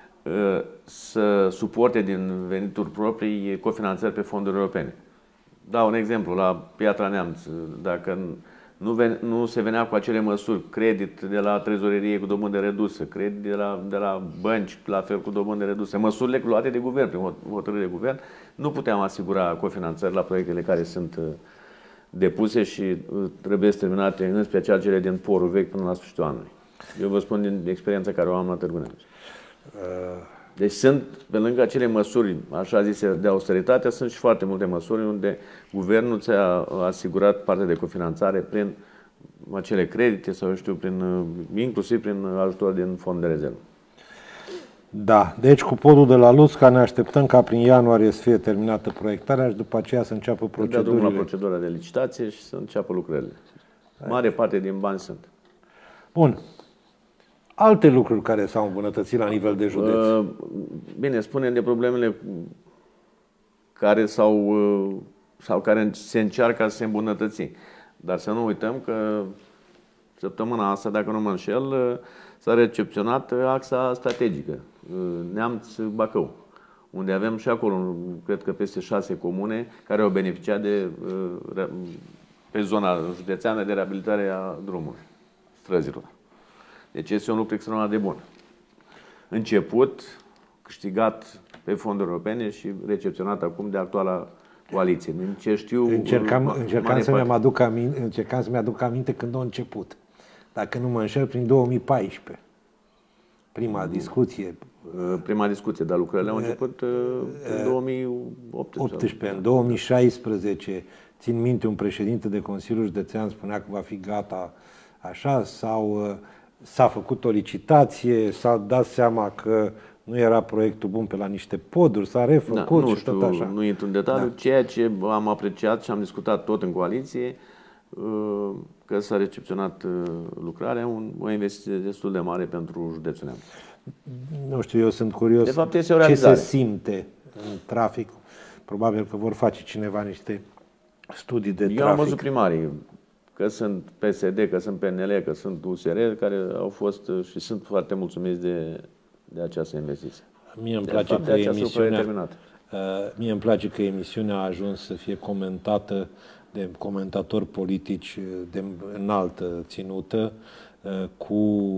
să suporte din venituri proprii cofinanțări pe fonduri europene. Dau un exemplu, la Piatra Neamț, dacă nu, ven, nu se venea cu acele măsuri, credit de la trezorerie cu dobândă redusă, credit de la, de la bănci, la fel cu dobândă redusă, măsurile luate de guvern, prin hotărâre de guvern, nu puteam asigura cofinanțări la proiectele care sunt depuse și trebuie terminate, în special cele din porul vechi, până la sfârșitul anului. Eu vă spun din experiența care o am la Târgu Neamț. Deci sunt, pe lângă acele măsuri, așa zise, de austeritate, sunt și foarte multe măsuri unde guvernul ți-a asigurat partea de cofinanțare prin acele credite sau, eu știu, prin, inclusiv prin ajutor din fond de rezervă. Da, deci cu podul de la Luțca ne așteptăm ca prin ianuarie să fie terminată proiectarea și după aceea să înceapă procedurile. Dea drumul la procedura de licitație și să înceapă lucrările. Mare parte din bani sunt. Bun. Alte lucruri care s-au îmbunătățit la nivel de județ? Bine, spunem de problemele care s-au sau care se încearcă să se îmbunătăți. Dar să nu uităm că săptămâna asta, dacă nu mă înșel, s-a recepționat axa strategică Neamț-Bacău, unde avem și acolo, cred că peste șase comune care au beneficiat de, pe zona județeană de reabilitare a drumului, străzilor. Deci este un lucru extraordinar de bun. Început, câștigat pe fonduri europene și recepționat acum de actuala coaliție. Din ce știu, încercam, încercam să-mi aduc aminte, încercam să-mi aduc aminte când a început. Dacă nu mă înșel, prin două mii paisprezece. Prima discuție. Prima discuție, dar lucrările au început în două mii optsprezece. În două mii șaisprezece, țin minte, un președinte de Consiliul Județean spunea că va fi gata așa, sau s-a făcut o licitație, s-a dat seama că nu era proiectul bun pe la niște poduri, s-a refăcut da, nu și știu, tot așa. Nu intru în detaliu. Da. Ceea ce am apreciat și am discutat tot în coaliție, că s-a recepționat lucrarea, un, o investiție destul de mare pentru județul Neamț. Nu știu, eu sunt curios de fapt, este o ce realizare. se simte în trafic. Probabil că vor face cineva niște studii de trafic. Eu am văzut primarii, că sunt P S D, că sunt P N L, că sunt U S R, care au fost și sunt foarte mulțumiți de, de această investiție. Mie îmi place că emisiunea, mie îmi place că emisiunea a ajuns să fie comentată de comentatori politici de înaltă ținută, cu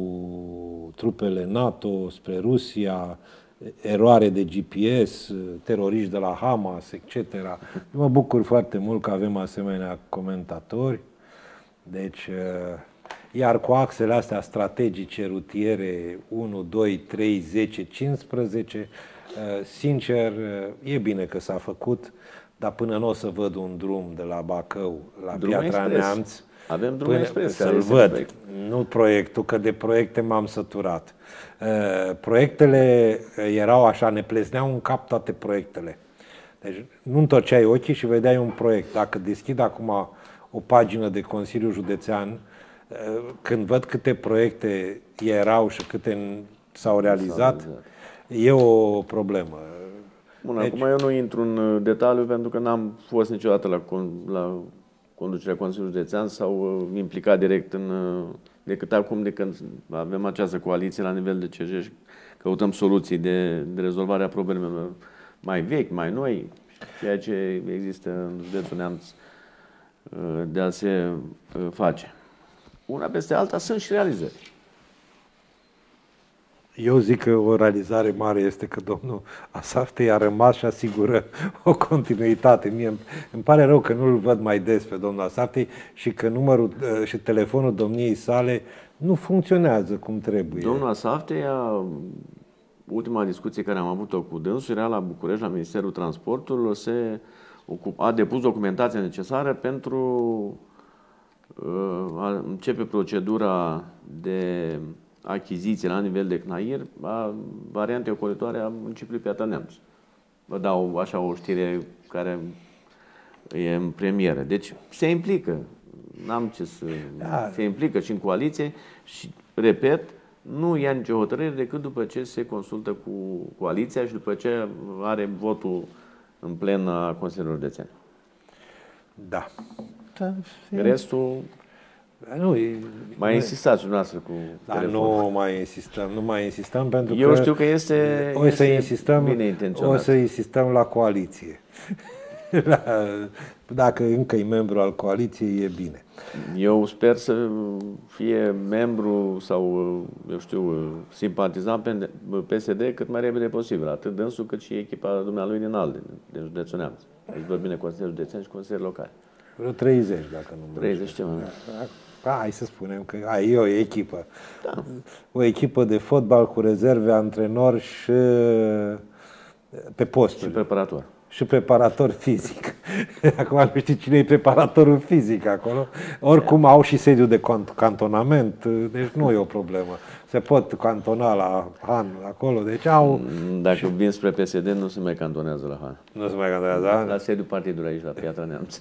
trupele NATO spre Rusia, eroare de G P S, teroriști de la Hamas, et cetera. Mă bucur foarte mult că avem asemenea comentatori. Deci, iar cu axele astea strategice, rutiere unu, doi, trei, zece, cincisprezece, sincer, e bine că s-a făcut, dar până nu o să văd un drum de la Bacău la Piatra Neamț, avem drumul expres, să-l văd, proiect. Nu proiectul, că de proiecte m-am săturat. Proiectele erau așa, ne plezneau în cap toate proiectele. Deci nu întorceai ochii și vedeai un proiect. Dacă deschid acum o pagină de Consiliul Județean, când văd câte proiecte erau și câte s-au realizat, e o problemă. Bun, deci, acum eu nu intru în detaliu pentru că n-am fost niciodată la, la conducerea Consiliului Județean s-au implicat direct în, decât acum de când avem această coaliție la nivel de C J și căutăm soluții de, de rezolvare a problemelor mai vechi, mai noi, ceea ce există în județul Neamț de a se face. Una peste alta sunt și realizări. Eu zic că o realizare mare este că domnul Asaftei a rămas și asigură o continuitate. Mie îmi pare rău că nu-l văd mai des pe domnul Asaftei și că numărul și telefonul domniei sale nu funcționează cum trebuie. Domnul Asaftei, ultima discuție care am avut-o cu dânsul era la București, la Ministerul Transporturilor, se a depus documentația necesară pentru a începe procedura de achiziție la nivel de C N A I R a variantei ocolitoare a municipiului Piatra Neamț. Vă dau așa o știre care e în premieră. Deci se implică, n-am ce să... Da. Se implică și în coaliție și, repet, nu ia nicio hotărâre decât după ce se consultă cu coaliția și după ce are votul în plen a Consiliului Județean. Da. da Restul... Nu, e, mai insistați dumneavoastră cu da, telefonul. Nu mai insistăm, nu mai insistăm pentru Eu că știu că este, o să este insistăm, bine intenționat. O să insistăm la coaliție. Dacă încă e membru al coaliției, e bine. Eu sper să fie membru sau, eu știu, simpatizant P S D cât mai repede posibil, atât dânsul cât și echipa dumnealui din ALDE, din județul Neamț. Deci vorbim de Consiliul Județean și Consiliul Local. Vreo treizeci, dacă nu treizeci, ceva. Da, hai să spunem că ai e o echipă. Da. O echipă de fotbal cu rezerve, antrenori și pe posturi. Și preparator. Și preparator fizic. Acum nu știu cine e preparatorul fizic acolo. Oricum au și sediu de cantonament, deci nu e o problemă. Se pot cantona la Han acolo, deci au... Dacă și... vin spre P S D, nu se mai cantonează la Han. Nu se mai cantonează, da? La sediul partidului aici, la Piatra Neamț.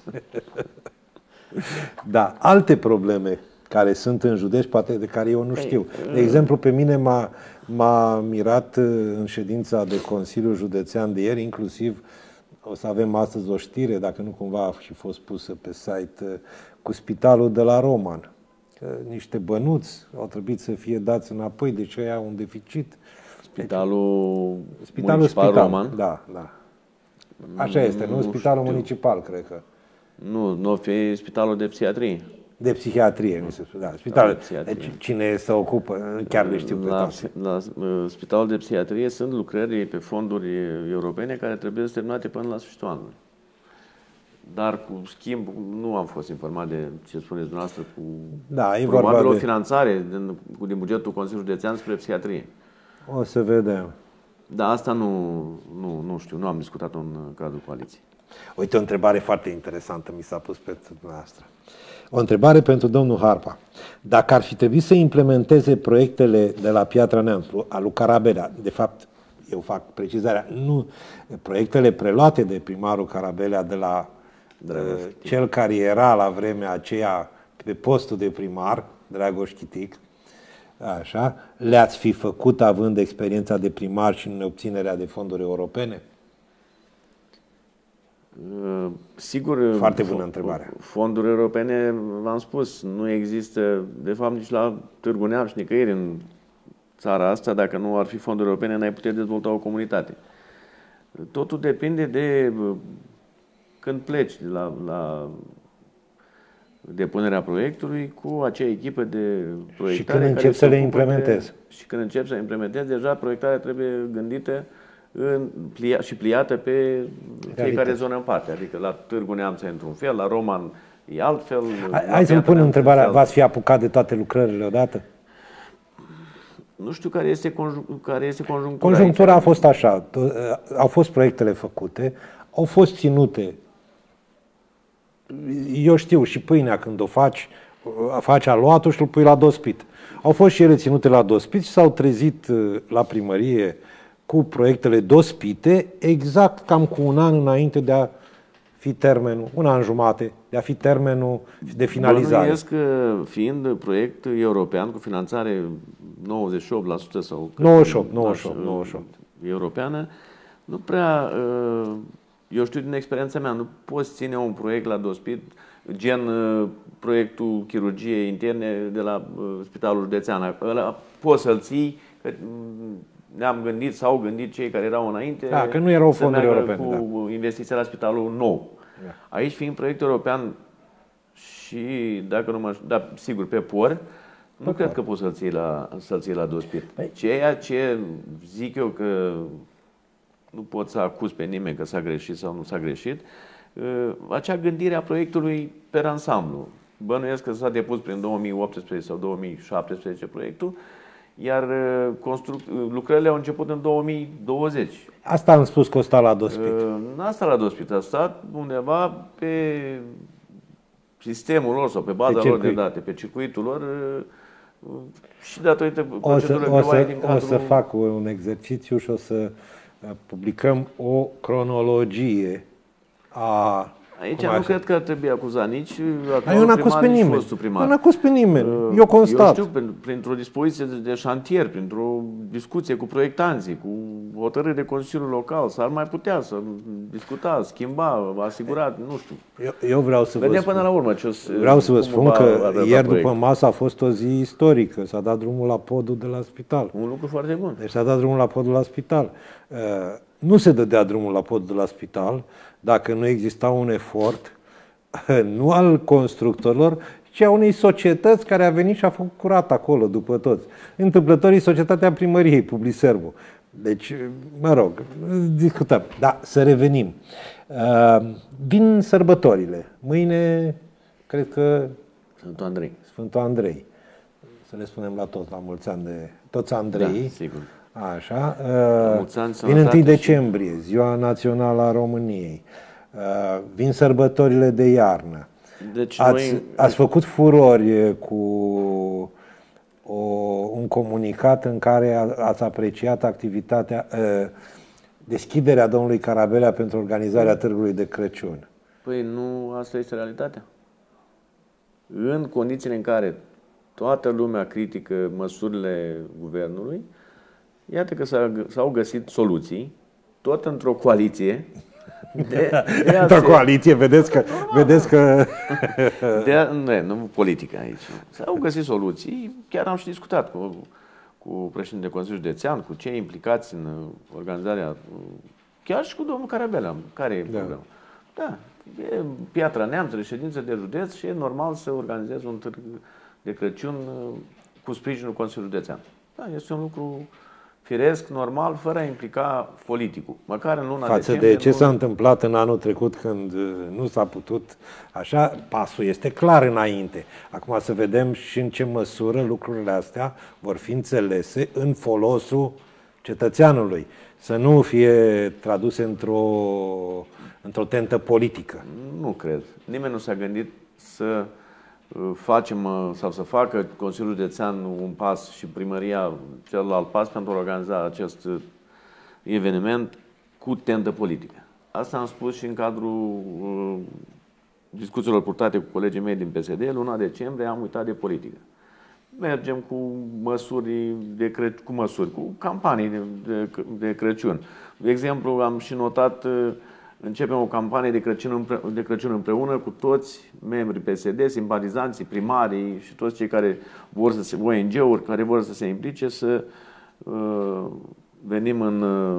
Da, alte probleme care sunt în județ, poate de care eu nu știu. De exemplu, pe mine m-a, m-a mirat în ședința de Consiliul Județean de ieri, inclusiv o să avem astăzi o știre, dacă nu cumva a și fost pusă pe site, cu spitalul de la Roman. Că niște bănuți au trebuit să fie dați înapoi, deci ei au un deficit. Spitalul, deci, spitalul municipal spital, Roman? Da, da. Așa este, nu? nu spitalul știu. municipal, cred că. Nu, nu fi spitalul de psihiatrie. De psihiatrie, nu se spune. Da, spitalul. Deci cine se ocupă, chiar le știu pe la, toate. La spitalul de psihiatrie sunt lucrări pe fonduri europene care trebuie terminate până la sfârșitul anului. Dar cu schimb, nu am fost informat de ce spuneți dumneavoastră, cu da, e probabil vorba o de... finanțare din, din bugetul Consiliului Județean spre psihiatrie. O să vedem. Dar asta nu, nu, nu știu, nu am discutat în cadrul coaliției. Uite, o întrebare foarte interesantă mi s-a pus pe dumneavoastră. O întrebare pentru domnul Harpa. Dacă ar fi trebuit să implementeze proiectele de la Piatra Neamț, a lui Carabelea, de fapt, eu fac precizarea, nu, proiectele preluate de primarul Carabelea de la uh, cel care era la vremea aceea pe postul de primar, Dragoș Chitic, așa, le-ați fi făcut având experiența de primar și în obținerea de fonduri europene? Uh, sigur, foarte bună întrebare. Fonduri europene, v-am spus, nu există, de fapt, nici la Târgu Neamț și nicăieri în țara asta, dacă nu ar fi fonduri europene, n-ai putea dezvolta o comunitate. Totul depinde de când pleci la, la depunerea proiectului cu acea echipă de proiectare. Și când începi să le implementezi. De, și când începi să le implementezi, deja proiectarea trebuie gândită în, plia, și pliată pe fiecare Realitate. zonă în parte. Adică la Târgu Neamț e într-un fel, la Roman e altfel. Hai, hai să-mi pun întrebarea, v-ați fi apucat de toate lucrările odată? Nu știu care este, conjun, care este conjunctura. Conjunctura aici. A fost așa, au fost proiectele făcute, au fost ținute. Eu știu, și pâinea când o faci, faci aluatul și îl pui la dospit. Au fost și ele ținute la dospit și s-au trezit la primărie cu proiectele dospite, exact cam cu un an înainte de a fi termenul, un an jumate, de a fi termenul de finalizare. Bănuiesc că fiind proiect european cu finanțare nouăzeci și opt la sută sau nouăzeci și opt, nouăzeci și opt, nouăzeci și opt europeană, nu prea Eu știu din experiența mea, nu poți ține un proiect la Dospit, gen uh, proiectul chirurgiei interne de la uh, Spitalul Județean. Ăla poți să-l ții, că ne-am gândit, s-au gândit cei care erau înainte, da, că nu erau fonduri europene, cu da. investiția la spitalul nou. Da. Aici fiind proiect european și, dacă nu mă da, sigur, pe por, nu cred că poți să-l ții la, să-l ții la Dospit. Ceea ce zic eu că nu pot să acuz pe nimeni că s-a greșit sau nu s-a greșit, acea gândire a proiectului per ansamblu. Bănuiesc că s-a depus prin două mii optsprezece sau două mii șaptesprezece proiectul, iar lucrările au început în două mii douăzeci. Asta am spus că o sta la Dospit. N-a stat la Dospit, a stat undeva pe sistemul lor sau pe baza pe lor de date, pe circuitul lor și datorită procedurilor o să, din cadrul... O să fac un exercițiu și o să publicăm o cronologie a... Aici nu cred că ar trebui acuzat nici eu n-acuz pe nimeni. Eu n-acuz pe nimeni. Eu constat. Eu știu, printr-o dispoziție de șantier, printr-o discuție cu proiectanții, cu hotărâri de Consiliul Local, s-ar mai putea să discuta, schimba, asigura, nu știu. Eu, eu vreau să Vedem vă până spun, la urmă ce o să, vreau să vă spun că ieri proiect. după masă a fost o zi istorică. S-a dat drumul la podul de la spital. Un lucru foarte bun. Deci s-a dat drumul la podul la spital. Nu se dădea drumul la podul de la spital dacă nu exista un efort, nu al constructorilor, ci a unei societăți care a venit și a făcut curat acolo după toți. Întâmplătorii Societatea Primăriei, Publiservo. Deci, mă rog, discutăm. Da, să revenim. Vin sărbătorile. Mâine, cred că... Sfântul Andrei. Sfântul Andrei. Să le spunem la toți, la mulți ani de... Toți Andrei. Da, sigur. Așa. Vin întâi decembrie, Ziua Națională a României. Vin sărbătorile de iarnă. Deci ați, noi... ați făcut furori cu o, un comunicat în care ați apreciat activitatea, deschiderea domnului Carabelea pentru organizarea Târgului de Crăciun. Păi nu, asta este realitatea. În condițiile în care toată lumea critică măsurile guvernului, iată că s-au găsit soluții, tot într-o coaliție. De, de într-o coaliție, vedeți că... Vedeți că... De, nu, nu politică aici. S-au găsit soluții, chiar am și discutat cu, cu președintele Consiliului Județean, cu cei implicați în organizarea, chiar și cu domnul Carabelea, care e da. problemul. Da, e Piatra Neamț, reședință de județ și e normal să organizezi un târg de Crăciun cu sprijinul Consiliului Județean. Da, este un lucru firesc, normal, fără a implica politicul. Măcar în luna Față decembrie, de ce nu... s-a întâmplat în anul trecut când nu s-a putut așa, pasul este clar înainte. Acum să vedem și în ce măsură lucrurile astea vor fi înțelese în folosul cetățeanului. Să nu fie traduse într-o într-o tentă politică. Nu cred. Nimeni nu s-a gândit să facem sau să facă Consiliul Județean un pas și primăria celălalt pas pentru a organiza acest eveniment cu tentă politică. Asta am spus și în cadrul uh, discuțiilor purtate cu colegii mei din P S D. Luna decembrie am uitat de politică. Mergem cu măsuri de Crăciun, cu măsuri, cu campanii de, de, de Crăciun. De exemplu, am și notat uh, începem o campanie de Crăciun, de Crăciun împreună cu toți membrii P S D, simpatizanții, primarii și toți cei care vor să se, O N G-uri care vor să se implice, să uh, venim în uh,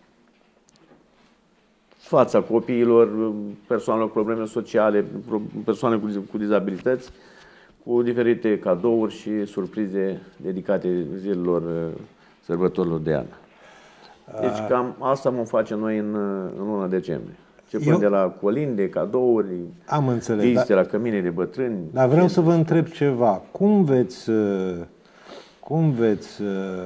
fața copiilor, persoanelor cu probleme sociale, persoane cu, cu dizabilități, cu diferite cadouri și surprize dedicate zilelor uh, sărbătorilor de iarnă. Deci cam asta vom face noi în, în luna decembrie. Începând de la colinde, cadouri, am înțeles, vizite da, la cămine de bătrâni. Dar vreau să vă întreb ceva. Cum veți, cum veți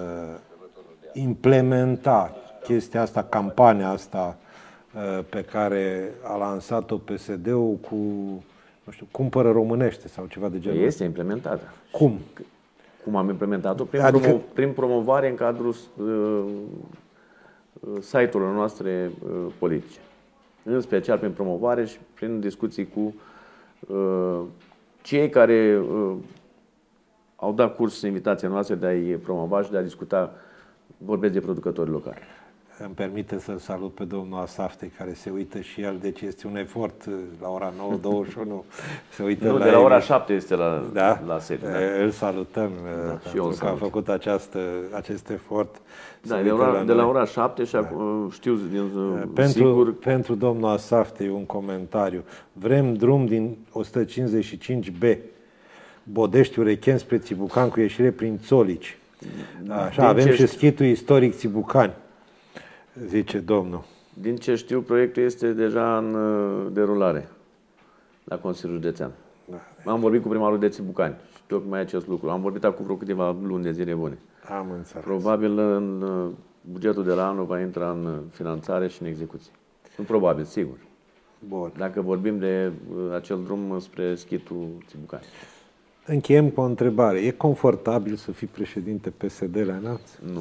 implementa chestia asta, campania asta pe care a lansat-o P S D-ul cu, nu știu, cumpără românește sau ceva de genul? Este implementată. Cum? Cum am implementat-o? Prin, adică... promo, prin promovare în cadrul uh, site-urilor noastre uh, politice. În special prin promovare și prin discuții cu uh, cei care uh, au dat curs invitația noastră de a-i promova și de a discuta, vorbesc de producători locali. îmi permite să-l salut pe domnul Asaftei, care se uită și el, deci este un efort la ora nouă douăzeci și unu. Se uită nu, la de la ora el. șapte este la, Da? la sediu. Da. Îl salutăm Da, pentru și eu că salut. a făcut această, acest efort. Da, de, ora, la de la ora șapte și da. știu din pentru, sigur. Pentru domnul Asaftei un comentariu. Vrem drum din o sută cincizeci și cinci B, Bodești Urechen spre Țibucan cu ieșire prin Țolici. Așa, din avem ce și știu, schitul istoric Țibucani, zice domnul. Din ce știu, proiectul este deja în uh, derulare la Consiliul Județean. Da. Am vorbit cu primarul de Țibucani și tocmai acest lucru. Am vorbit acum vreo câteva luni de zile bune. Am înțeles. Probabil în uh, bugetul de la anul va intra în uh, finanțare și în execuție. Nu probabil, sigur. Bun. Dacă vorbim de uh, acel drum spre schitul Țibucani. Încheiem cu o întrebare. E confortabil să fii președinte P S D la Neamț? Nu.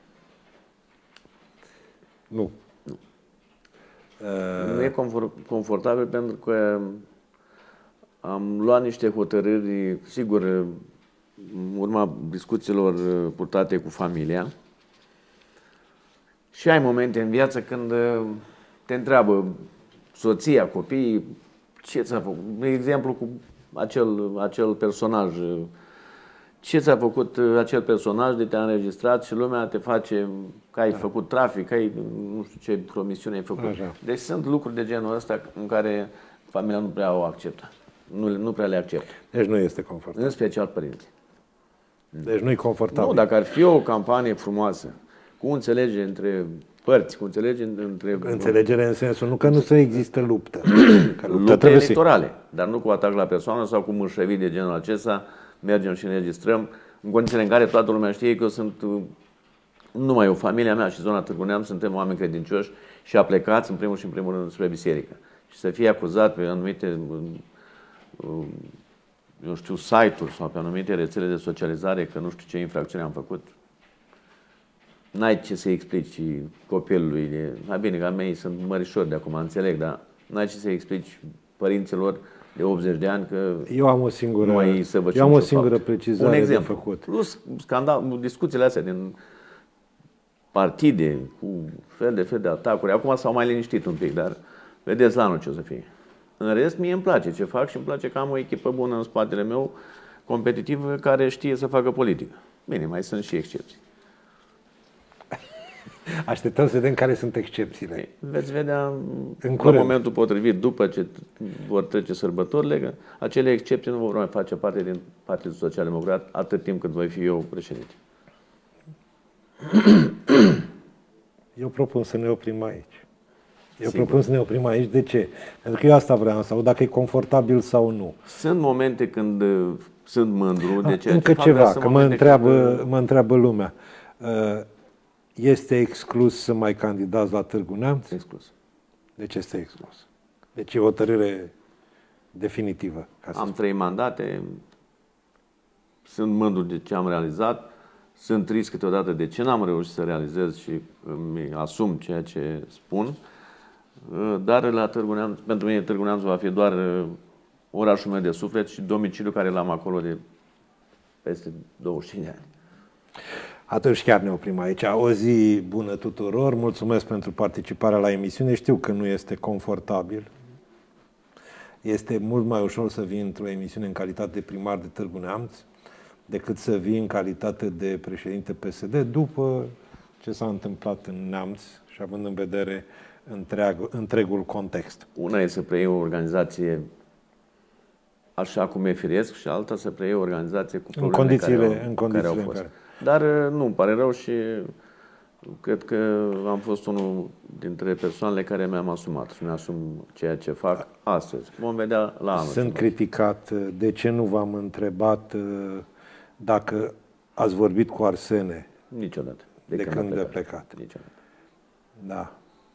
Nu. Nu. Uh, Nu e confort- confortabil pentru că am luat niște hotărâri, sigur, în urma discuțiilor purtate cu familia. Și ai momente în viață când te întreabă soția, copiii, ce ți-a făcut? De exemplu, cu acel, acel personaj. Ce ți-a făcut acel personaj de te-a înregistrat și lumea te face că ai da. făcut trafic, că ai nu știu ce promisiune ai făcut. Așa. Deci sunt lucruri de genul ăsta în care familia nu prea o acceptă. Nu, nu prea le acceptă. Deci nu este confortabil. În special părinții. Deci nu e confortabil. Nu, dacă ar fi o campanie frumoasă, cu înțelegere între părți, cu înțelegere între... Înțelegere în sensul, nu că nu să existe luptă. Că luptă lupte electorale, fi. Dar nu cu atac la persoană sau cu mârșăvii de genul acesta. Mergem și înregistrăm în condițiile în care toată lumea știe că eu sunt numai eu, familia mea și zona Târgu Neamț, suntem oameni credincioși și aplecați în primul și în primul rând spre biserică. Și să fie acuzat pe anumite, eu știu, site-uri sau pe anumite rețele de socializare că nu știu ce infracțiune am făcut, n-ai ce să explici copilului. Mai bine, că a mei sunt mărișori de acum, înțeleg, dar n-ai ce să explici părinților de optzeci de ani că eu am o singură, nu ai să vă eu am o singură fapt. precizare Un exemplu. de făcut. Plus scandal, discuțiile astea din partide cu fel de fel de atacuri. Acum s-au mai liniștit un pic, dar vedeți la anul ce o să fie. În rest, mie îmi place ce fac și îmi place că am o echipă bună în spatele meu, competitivă, care știe să facă politică. Bine, mai sunt și excepții. Așteptăm să vedem care sunt excepțiile. Veți vedea în la momentul potrivit, după ce vor trece sărbătorile, că acele excepții nu vor mai face parte din Partidul Social Democrat atât timp cât voi fi eu președinte. Eu propun să ne oprim aici. Eu Sigur. propun să ne oprim aici. De ce? Pentru că eu asta vreau să aud, dacă e confortabil sau nu. Sunt momente când uh, sunt mândru de ceea Încă ce ceva, fac, că mă întreabă, când... mă întreabă lumea. Uh, Este exclus să mai candidați la Târgu Neamț? Exclus. Deci este exclus. Deci e o hotărâre definitivă. Ca să am spun. trei mandate, sunt mândru de ce am realizat, sunt trist câteodată de ce n-am reușit să realizez și îmi asum ceea ce spun, dar la Târgu Neamț, pentru mine Târgu Neamț va fi doar orașul meu de suflet și domiciliul care l-am acolo de peste douăzeci și cinci de ani. Atunci chiar ne oprim aici. O zi bună tuturor. Mulțumesc pentru participarea la emisiune. Știu că nu este confortabil. Este mult mai ușor să vii într-o emisiune în calitate de primar de Târgu Neamț decât să vii în calitate de președinte P S D după ce s-a întâmplat în Neamț și având în vedere întreag, întregul context. Una e să preiei o organizație așa cum e firesc și alta să preiei o organizație cu probleme în condițiile, care au, în condițiile care au fost. În care... Dar nu, îmi pare rău și cred că am fost unul dintre persoanele care mi-am asumat și mi-asum ceea ce fac astăzi. Vom vedea la anul. Sunt criticat. De ce nu v-am întrebat dacă ați vorbit cu Arsene? Niciodată. De, de când, când a plecat. plecat. Niciodată. Da.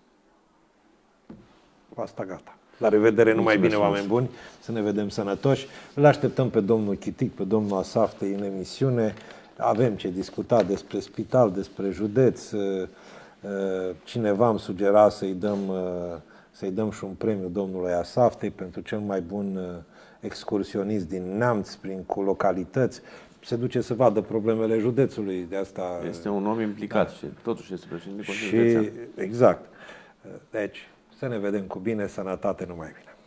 Cu asta gata. La revedere, numai bine, oameni buni, să ne vedem sănătoși. Îl așteptăm pe domnul Chitic, pe domnul Asaftei în emisiune. Avem ce discuta despre spital, despre județ. Cineva îmi sugera să-i dăm, să-i dăm și un premiu domnului Asaftei pentru cel mai bun excursionist din Neamț, prin cu localități. se duce să vadă problemele județului, de asta... Este un om implicat da. și totuși este președinte și, exact. Deci, să ne vedem cu bine, sănătate, numai bine.